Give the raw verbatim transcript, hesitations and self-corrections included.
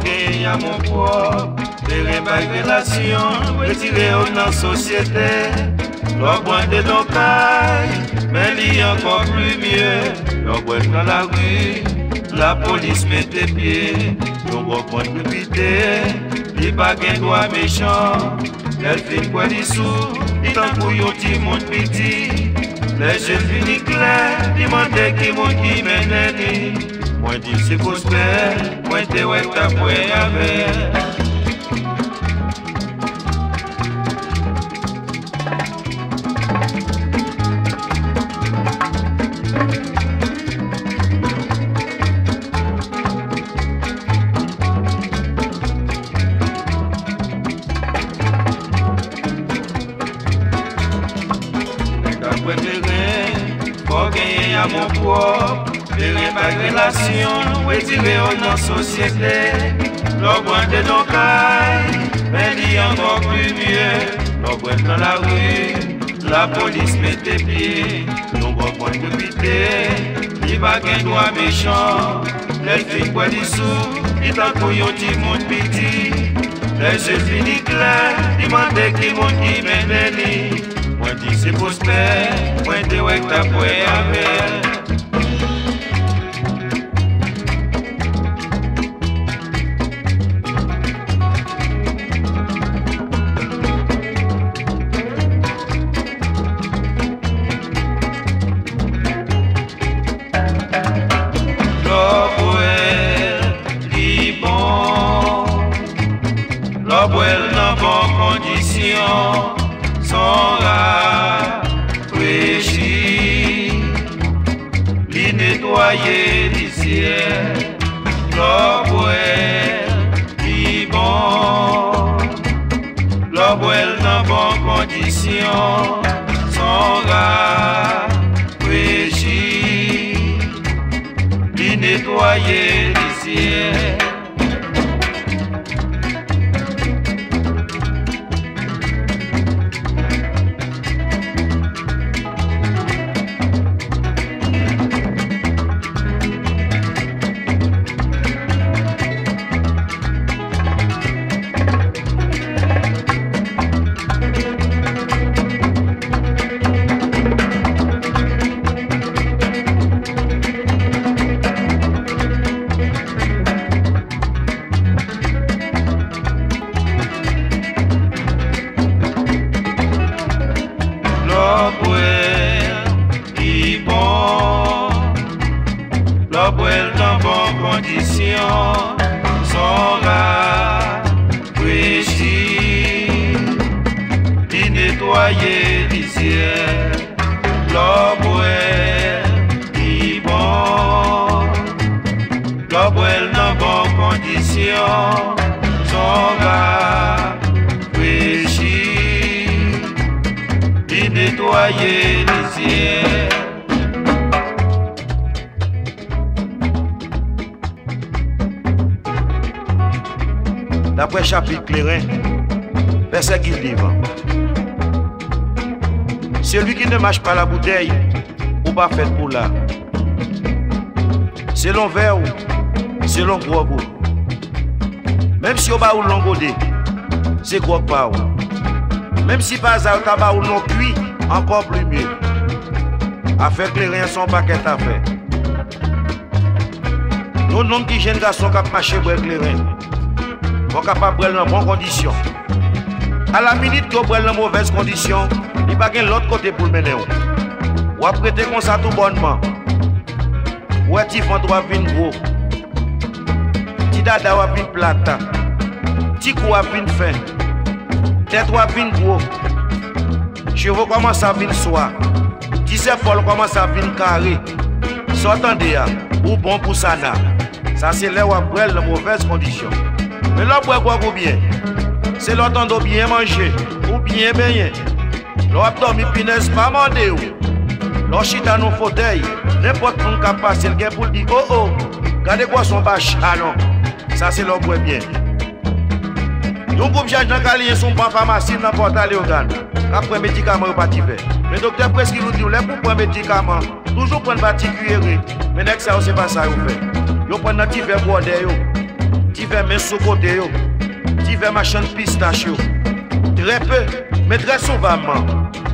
gagner à mon propre. Les révélations, retirer dans la société. L'obran de nos cailles, mais il y a encore plus mieux. L'obran dans la rue, la police met tes pieds. L'obran de l'hôpital, il n'y a pas de droit méchant. Elle fait quoi des sous, il t'en couille au petit monde petit. Les jeunes finis clairs, ils demandent qui monte qui mène. Moi dis c'est prospère, moi t'es ouais t'as pour avec. Faut gagner à mon propre, gérer ma relation, retirer dans la société. L'obran de nos cailles, mais il y a encore plus mieux. L'obran dans la rue, la police met tes pieds. L'obran de l'hôpital, il n'y a pas de droit méchant. Les filles quoi des sous, ils t'en couillent au petit monde petit. Les jeunes finis clairs, ils demandent qui monte qui mène. Moi dis c'est prospère, moi t'es ouais t'as pour avec. L'obran dit bon, l'obran dans bonnes conditions. Sans rafraîchir, les nettoyer du ciel, l'obran est bon, l'obran dans bonnes conditions, sans rafraîchir, les nettoyer du ciel. L'obran dans bonnes conditions, sans rafraîchir, il nettoyer du ciel. L'obran est bon, l'obran dans bonnes conditions, sans rafraîchir, il nettoyer du ciel. D'après chapitre Clairin, verset qui livre. Celui qui ne marche pas la bouteille, ou pas fait pour là. C'est l'on verre, c'est l'on gros goût. Même si on va ou l'on godé, c'est gros pas. Même si pas ça, on va ou l'on cuit, encore plus mieux. Affaire Clairin, son paquet à faire. Nous, non qui jeunes garçons qui marchent pour Clairin. Vous êtes capable de prendre dans bonnes conditions. À la minute que vous prenez dans mauvaises conditions, il n'y a pas de l'autre côté pour le mener. Vous prêtez comme ça tout bonnement. Vous êtes fan de vin gros. Petit dada ou vin plata. Petit cou à vin fin. Tête ou vin gros. Chevaux commencent à vin soir. Petit folle commence à vin carré. S'entendez, ou bon pour ça. Ça c'est là où vous prenez dans mauvaises conditions. Mais là, vous boire bien. C'est l'autant de bien manger ou bien baigner. L'autre dormir pinesse pas mandé. L'autre chita dans fauteuil. N'importe qui qui passe, le gars pour dire oh oh, regardez quoi son bâche. Ah non, ça c'est l'autre bien. Donc, comme j'ai dans le son pas pharmacie, n'importe aller au Ghana. Après médicaments, pas d'hiver. Mais docteur presque nous dit, là pour prendre médicaments, toujours prendre particulier. Mais next ça, c'est pas ça vous fait. Vous prenez un petit verre pour ti fais mes sous côté yo, ti fais machin pistache yo. Très peu, mais très souvent.